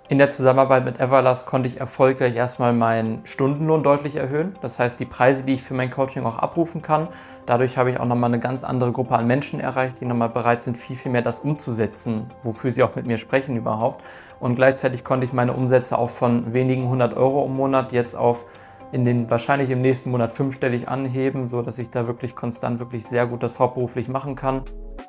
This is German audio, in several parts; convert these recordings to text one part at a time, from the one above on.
In der Zusammenarbeit mit Everlast konnte ich erfolgreich erstmal meinen Stundenlohn deutlich erhöhen. Das heißt, die Preise, die ich für mein Coaching auch abrufen kann. Dadurch habe ich auch nochmal eine ganz andere Gruppe an Menschen erreicht, die nochmal bereit sind, viel mehr das umzusetzen, wofür sie auch mit mir sprechen überhaupt. Und gleichzeitig konnte ich meine Umsätze auch von wenigen 100 Euro im Monat jetzt auf wahrscheinlich im nächsten Monat 5-stellig anheben, sodass ich da wirklich konstant, wirklich sehr gut das hauptberuflich machen kann.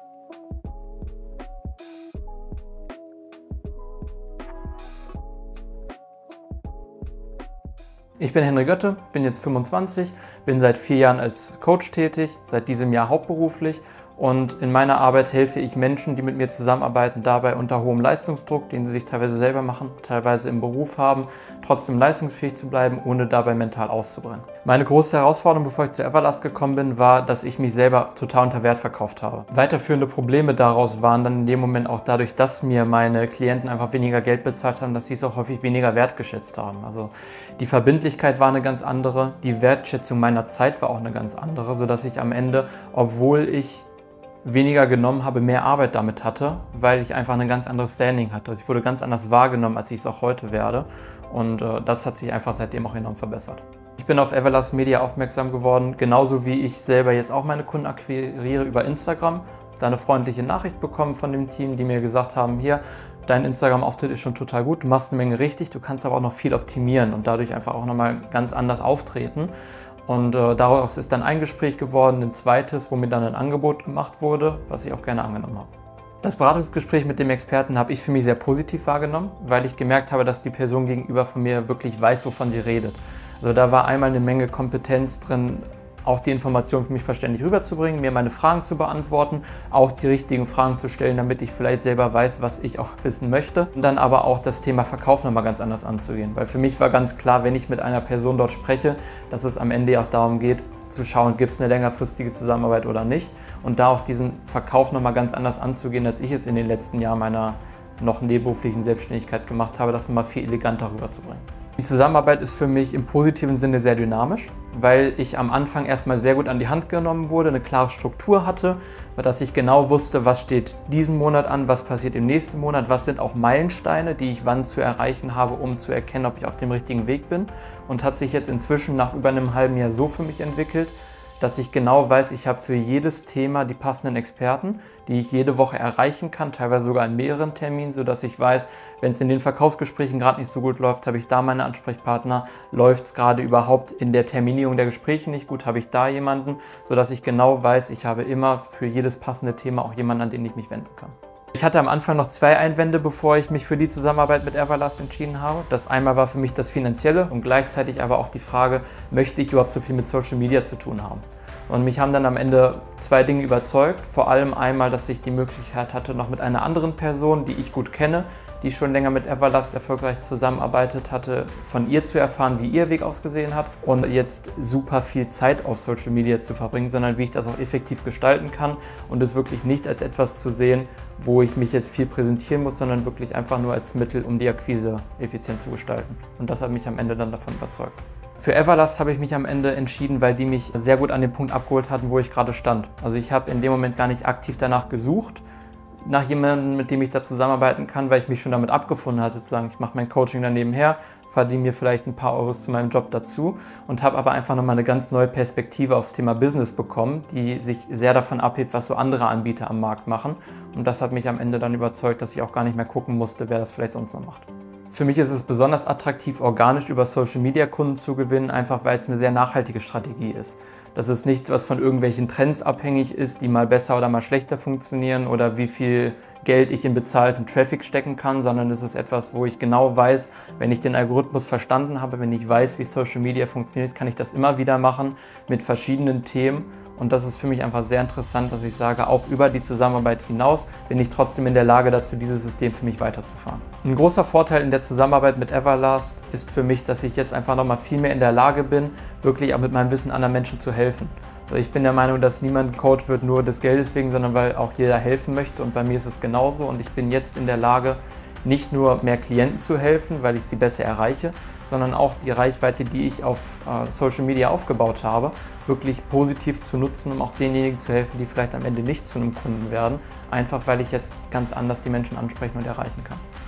Ich bin Henry Götte, bin jetzt 25, bin seit 4 Jahren als Coach tätig, seit diesem Jahr hauptberuflich. Und in meiner Arbeit helfe ich Menschen, die mit mir zusammenarbeiten, dabei unter hohem Leistungsdruck, den sie sich teilweise selber machen, teilweise im Beruf haben, trotzdem leistungsfähig zu bleiben, ohne dabei mental auszubrennen. Meine große Herausforderung, bevor ich zu Everlast gekommen bin, war, dass ich mich selber total unter Wert verkauft habe. Weiterführende Probleme daraus waren dann in dem Moment auch dadurch, dass mir meine Klienten einfach weniger Geld bezahlt haben, dass sie es auch häufig weniger wertgeschätzt haben. Also die Verbindlichkeit war eine ganz andere, die Wertschätzung meiner Zeit war auch eine ganz andere, sodass ich am Ende, obwohl ich weniger genommen habe, mehr Arbeit damit hatte, weil ich einfach ein ganz anderes Standing hatte. Ich wurde ganz anders wahrgenommen, als ich es auch heute werde. Und das hat sich einfach seitdem auch enorm verbessert. Ich bin auf Everlast Media aufmerksam geworden, genauso wie ich selber jetzt auch meine Kunden akquiriere über Instagram. Da eine freundliche Nachricht bekommen von dem Team, die mir gesagt haben, hier, dein Instagram-Auftritt ist schon total gut, du machst eine Menge richtig, du kannst aber auch noch viel optimieren und dadurch einfach auch nochmal ganz anders auftreten. Und daraus ist dann ein Gespräch geworden, ein zweites, wo mir dann ein Angebot gemacht wurde, was ich auch gerne angenommen habe. Das Beratungsgespräch mit dem Experten habe ich für mich sehr positiv wahrgenommen, weil ich gemerkt habe, dass die Person gegenüber von mir wirklich weiß, wovon sie redet. Also da war einmal eine Menge Kompetenz drin, auch die Informationen für mich verständlich rüberzubringen, mir meine Fragen zu beantworten, auch die richtigen Fragen zu stellen, damit ich vielleicht selber weiß, was ich auch wissen möchte. Und dann aber auch das Thema Verkauf nochmal ganz anders anzugehen. Weil für mich war ganz klar, wenn ich mit einer Person dort spreche, dass es am Ende auch darum geht, zu schauen, gibt es eine längerfristige Zusammenarbeit oder nicht. Und da auch diesen Verkauf nochmal ganz anders anzugehen, als ich es in den letzten Jahren meiner noch nebenberuflichen Selbstständigkeit gemacht habe, das nochmal viel eleganter rüberzubringen. Die Zusammenarbeit ist für mich im positiven Sinne sehr dynamisch, weil ich am Anfang erstmal sehr gut an die Hand genommen wurde, eine klare Struktur hatte, dass ich genau wusste, was steht diesen Monat an, was passiert im nächsten Monat, was sind auch Meilensteine, die ich wann zu erreichen habe, um zu erkennen, ob ich auf dem richtigen Weg bin. Und hat sich jetzt inzwischen nach über einem halben Jahr so für mich entwickelt, dass ich genau weiß, ich habe für jedes Thema die passenden Experten, die ich jede Woche erreichen kann, teilweise sogar in mehreren Terminen, sodass ich weiß, wenn es in den Verkaufsgesprächen gerade nicht so gut läuft, habe ich da meine Ansprechpartner, läuft es gerade überhaupt in der Terminierung der Gespräche nicht gut, habe ich da jemanden, sodass ich genau weiß, ich habe immer für jedes passende Thema auch jemanden, an den ich mich wenden kann. Ich hatte am Anfang noch 2 Einwände, bevor ich mich für die Zusammenarbeit mit Everlast entschieden habe. Das einmal war für mich das Finanzielle und gleichzeitig aber auch die Frage, möchte ich überhaupt so viel mit Social Media zu tun haben? Und mich haben dann am Ende 2 Dinge überzeugt. Vor allem einmal, dass ich die Möglichkeit hatte, noch mit einer anderen Person, die ich gut kenne, die schon länger mit Everlast erfolgreich zusammenarbeitet hatte, von ihr zu erfahren, wie ihr Weg ausgesehen hat und jetzt super viel Zeit auf Social Media zu verbringen, sondern wie ich das auch effektiv gestalten kann und es wirklich nicht als etwas zu sehen, wo ich mich jetzt viel präsentieren muss, sondern wirklich einfach nur als Mittel, um die Akquise effizient zu gestalten. Und das hat mich am Ende dann davon überzeugt. Für Everlast habe ich mich am Ende entschieden, weil die mich sehr gut an den Punkt abgeholt hatten, wo ich gerade stand. Also ich habe in dem Moment gar nicht aktiv danach gesucht, nach jemandem, mit dem ich da zusammenarbeiten kann, weil ich mich schon damit abgefunden hatte, zu sagen, ich mache mein Coaching dann nebenher, verdiene mir vielleicht ein paar Euros zu meinem Job dazu und habe aber einfach nochmal eine ganz neue Perspektive aufs Thema Business bekommen, die sich sehr davon abhebt, was so andere Anbieter am Markt machen. Und das hat mich am Ende dann überzeugt, dass ich auch gar nicht mehr gucken musste, wer das vielleicht sonst noch macht. Für mich ist es besonders attraktiv, organisch über Social Media Kunden zu gewinnen, einfach weil es eine sehr nachhaltige Strategie ist. Das ist nichts, was von irgendwelchen Trends abhängig ist, die mal besser oder mal schlechter funktionieren oder wie viel Geld ich in bezahlten Traffic stecken kann, sondern es ist etwas, wo ich genau weiß, wenn ich den Algorithmus verstanden habe, wenn ich weiß, wie Social Media funktioniert, kann ich das immer wieder machen mit verschiedenen Themen. Und das ist für mich einfach sehr interessant, dass ich sage, auch über die Zusammenarbeit hinaus bin ich trotzdem in der Lage dazu, dieses System für mich weiterzufahren. Ein großer Vorteil in der Zusammenarbeit mit Everlast ist für mich, dass ich jetzt einfach nochmal viel mehr in der Lage bin, wirklich auch mit meinem Wissen anderen Menschen zu helfen. Also ich bin der Meinung, dass niemand Coach wird nur des Geldes wegen, sondern weil auch jeder helfen möchte und bei mir ist es genauso und ich bin jetzt in der Lage, nicht nur mehr Klienten zu helfen, weil ich sie besser erreiche, sondern auch die Reichweite, die ich auf Social Media aufgebaut habe, wirklich positiv zu nutzen, um auch denjenigen zu helfen, die vielleicht am Ende nicht zu einem Kunden werden, einfach weil ich jetzt ganz anders die Menschen ansprechen und erreichen kann.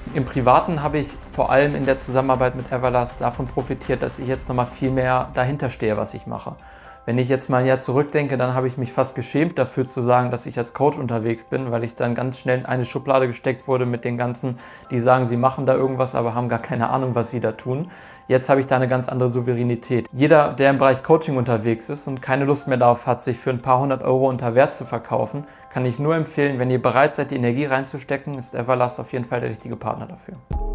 Im Privaten habe ich vor allem in der Zusammenarbeit mit Everlast davon profitiert, dass ich jetzt nochmal viel mehr dahinter stehe, was ich mache. Wenn ich jetzt mal ein Jahr zurückdenke, dann habe ich mich fast geschämt dafür zu sagen, dass ich als Coach unterwegs bin, weil ich dann ganz schnell in eine Schublade gesteckt wurde mit den ganzen, die sagen, sie machen da irgendwas, aber haben gar keine Ahnung, was sie da tun. Jetzt habe ich da eine ganz andere Souveränität. Jeder, der im Bereich Coaching unterwegs ist und keine Lust mehr darauf hat, sich für ein paar hundert Euro unter Wert zu verkaufen, kann ich nur empfehlen, wenn ihr bereit seid, die Energie reinzustecken, ist Everlast auf jeden Fall der richtige Partner dafür.